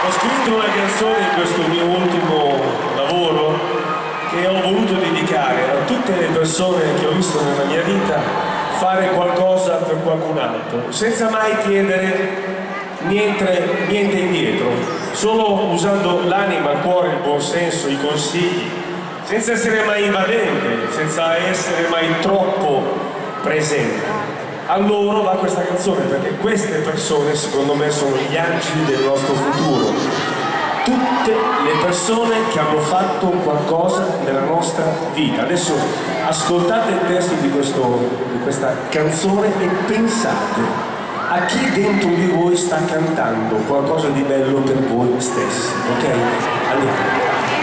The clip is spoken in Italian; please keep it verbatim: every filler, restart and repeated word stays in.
Ho scritto una canzone in questo mio ultimo lavoro che ho voluto dedicare a tutte le persone che ho visto nella mia vita fare qualcosa per qualcun altro, senza mai chiedere niente, niente indietro, solo usando l'anima, il cuore, il buon senso, i consigli, senza essere mai invadente, senza essere mai troppo presente. A loro va questa canzone, perché queste persone secondo me sono gli angeli del nostro futuro, tutte le persone che hanno fatto qualcosa nella nostra vita. Adesso ascoltate il testo di, questo, di questa canzone e pensate a chi dentro di voi sta cantando qualcosa di bello per voi stessi, ok? Andiamo.